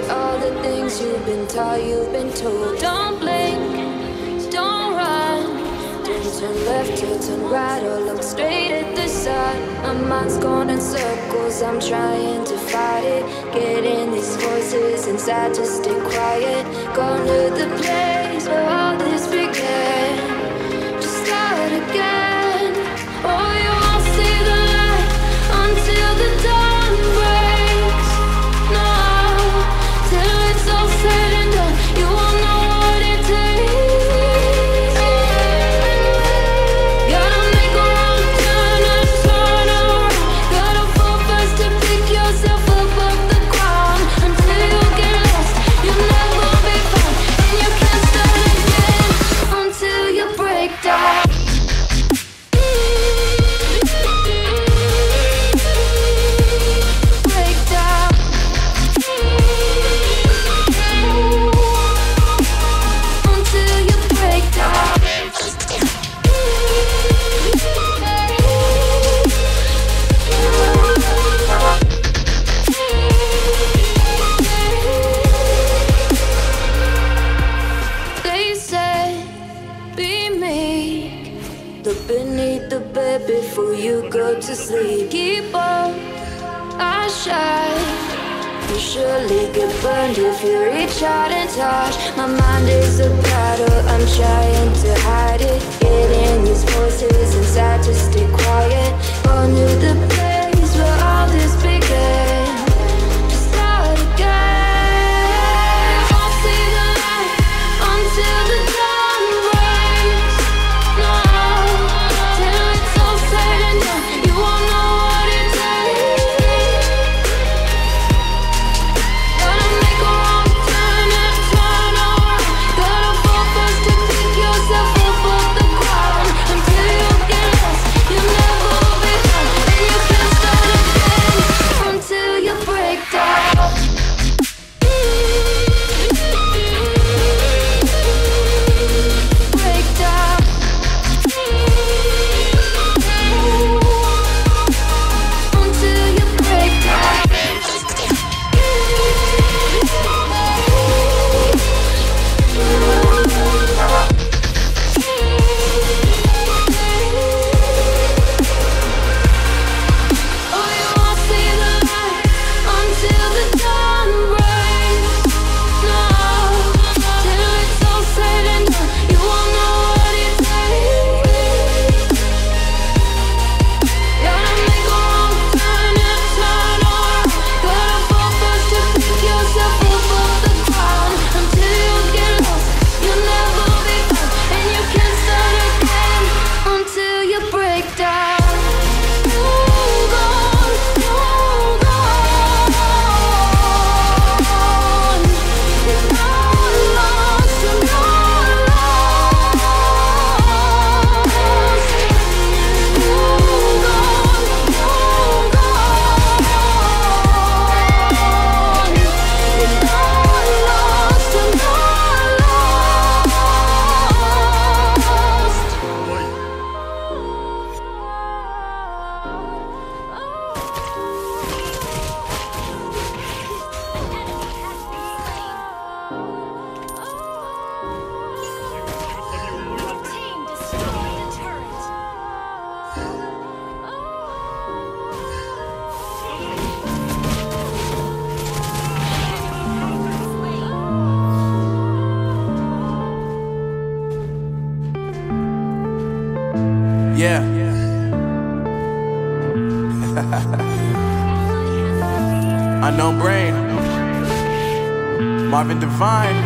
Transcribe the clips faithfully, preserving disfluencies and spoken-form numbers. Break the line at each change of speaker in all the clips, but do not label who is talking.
forget all the things you've been taught, you've been told. Don't blink, don't run, don't turn left or turn right or look straight at the sun. My mind's going in circles, I'm trying to fight it. Getting these voices inside to stay quiet. Going to the place where all this began. Just start again. Oh, you won't see the light until the dawn breaks. No, till it's all said and done, you won't know what it takes. Gotta make a wrong turn and turn around. Gotta fall fast to pick yourself up off the ground. Until you get lost, you'll never be found. And you can't start again until you break down. Before you go to sleep, keep on our shine. You surely get burned if you reach out and touch. My mind is a battle, I'm trying to hide it. Getting these voices inside to stay quiet. Going to the place where all this began. Just start again. Won't see the light until the dawn breaks. No, till it's all said and done, you won't know what it takes. Gotta make a wrong turn and turn around. Gotta fall fast to pick yourself up off the ground. Until you get lost, you'll never be found. And you can't start again until you break down. Break down. Until you break down. Oh, you won't see the light until the dawn breaks. No, till it's all said and done, you won't know what it takes. Gotta make a wrong turn and turn around. Gotta fall fast to pick yourself up off the ground. Until you get lost, you'll never be found. And you can't start again until you break down. Move on, move on. You're not lost, you're not lost. Move on, move on. You're not lost, you're not
Team destroy the turret.
Yeah. Unknown Brain. Marvin Devine.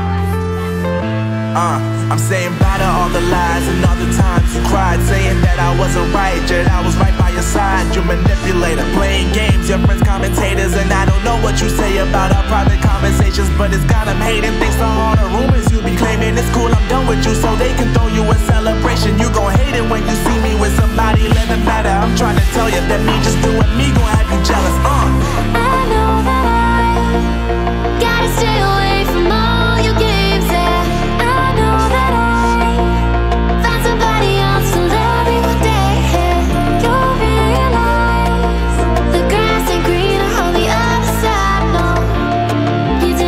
Uh, I'm saying bye to all the lies and all the times you cried, saying that I wasn't right, yet I was right by your side. You manipulator, playing games, your friends commentators, and I don't know what you say about our private conversations, but it's got them hating. Thanks to all the rumors you be claiming. It's cool, I'm done with you, so they can throw you a celebration. You gon' hate it when you see me with somebody living better. I'm trying to tell you that me just doing me gon' have you jealous. Uh.
I know that I gotta stay away from all your games, yeah. I know that I found somebody else to love you one day, yeah. You'll realize the grass ain't greener on the other side, no. You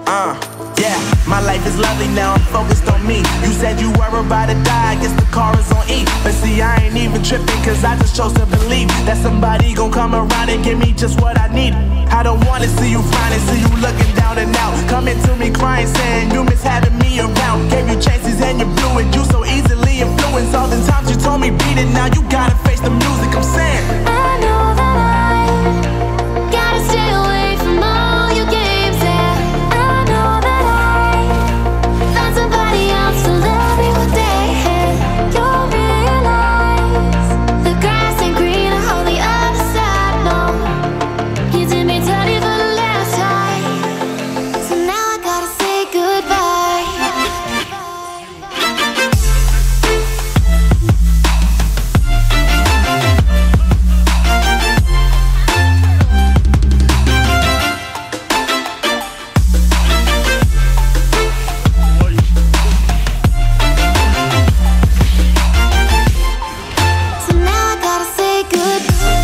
Uh, yeah, my life is lovely now, I'm focused on me. You said you were about to die, I guess the car is on E. But see, I ain't even tripping, cause I just chose to believe that somebody gon' come around and give me just what I need. I don't wanna see you finding, see you looking down and out, coming to me crying, saying you miss having me around. Gave you chances and you blew it, you so easily influenced. All the times you told me beat it, now you gotta face the music, I'm saying
I know that I gotta stay away from all your games, yeah. I know that I found somebody else to love me one day. You'll realize the grass ain't greener on the other side, no. You did me dirty for the last time, so now I gotta say goodbye. So now I gotta say goodbye.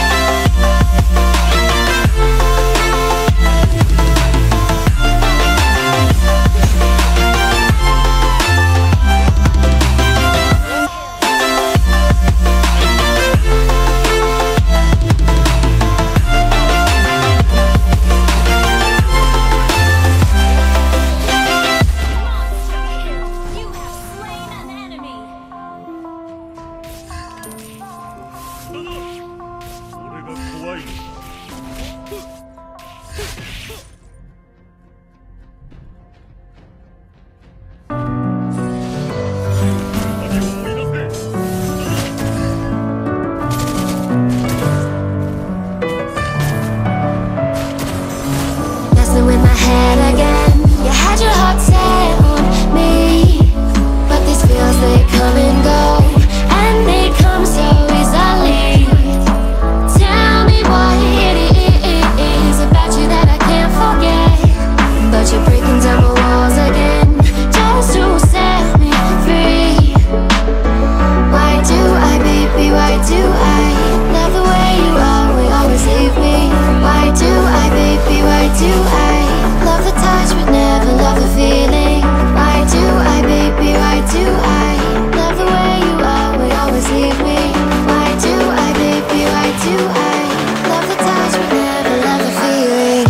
You have slain an enemy.
俺が怖いのか。何を思い出せ。
Messing with my head again. You had your heart set on me, but these feels, they come and go, and they come so easily. Tell me what it is about you that I can't forget, but you're breaking down my walls again just to set me free. Why do I, baby, why do I love the way you always, always leave me? Why do I, baby, why do I love the touch but never love the feeling? Why do I, baby, why do I love the way you always, always leave me? Why do I, baby, why do I love the touch but never love the feeling?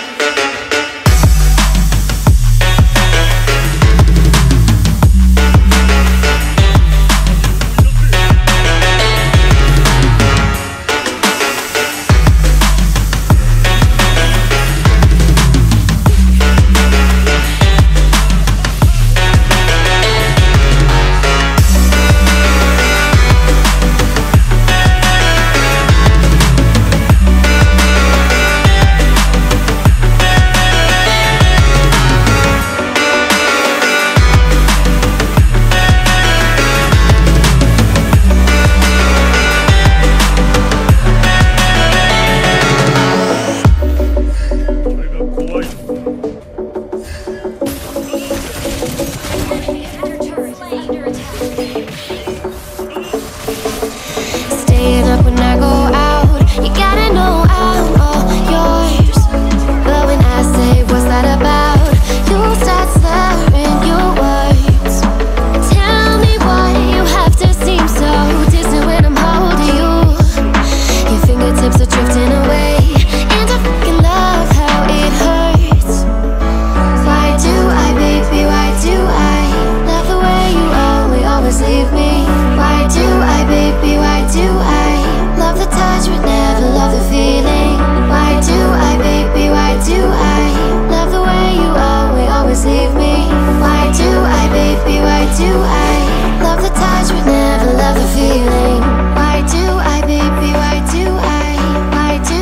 Staying up when I go out, you gotta know I'm all yours. But when I say what's that about, you start slurring your words. Tell me why you have to seem so distant when I'm holding you. Your fingertips are drifting away, and I fucking love how it hurts. Why do I, baby, why do I love the way you always, always leave me? Why do I, baby, why do I love the touch but never love the feeling? Why do I, baby, why do I love the way you always, always leave me? Why do I, baby, why do I love the touch but never love the feeling? Why do I, baby, why do I, why do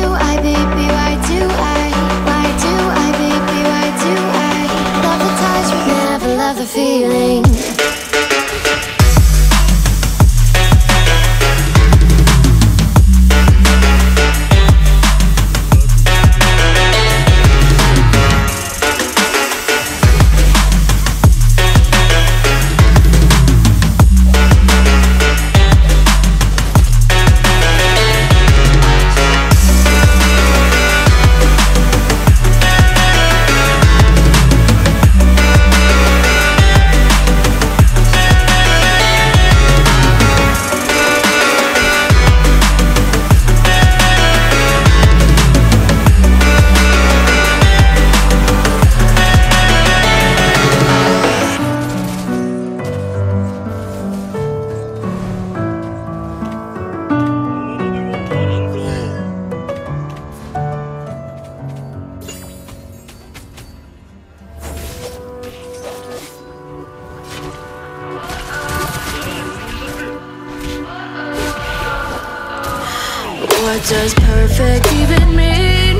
What does perfect even mean?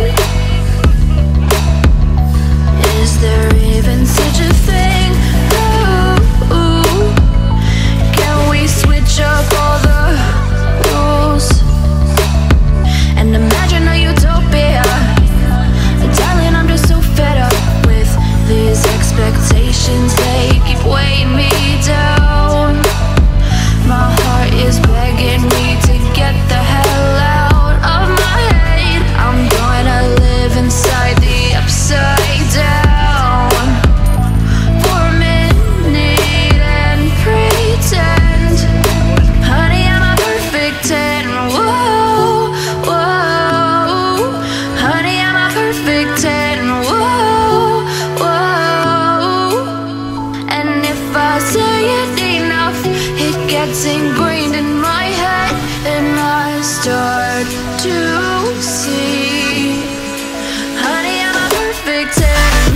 Is there even such a thing? Ooh, can we switch up all the rules and imagine a utopia? Darling, I'm just so fed up with these expectations. They keep weighing me down. My heart is begging me to get the hell out of my head. I'm gonna live inside the upside down for a minute and pretend, honey, I'm a perfect ten. Whoa, whoa, honey, I'm a perfect ten. Whoa, whoa, and if I say it enough, it gets ingrained in my head, and I start to see, honey, I'm a perfect ten.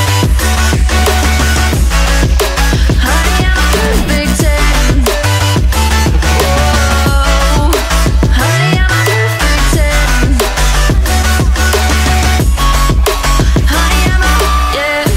Honey, I'm a perfect ten. Whoa, honey, I'm a perfect ten. Honey, I'm a, yeah.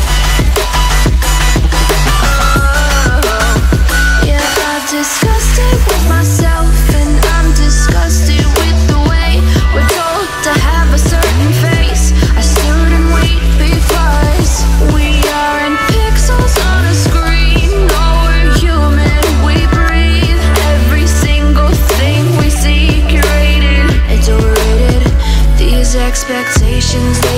Oh, yeah, I've discussed it with myself, and I'm disgusted with the way we're told to have a certain face, a certain weight, because we aren't pixels on a screen. No, we're human, we breathe. Every single thing we see curated, it's overrated. These expectations,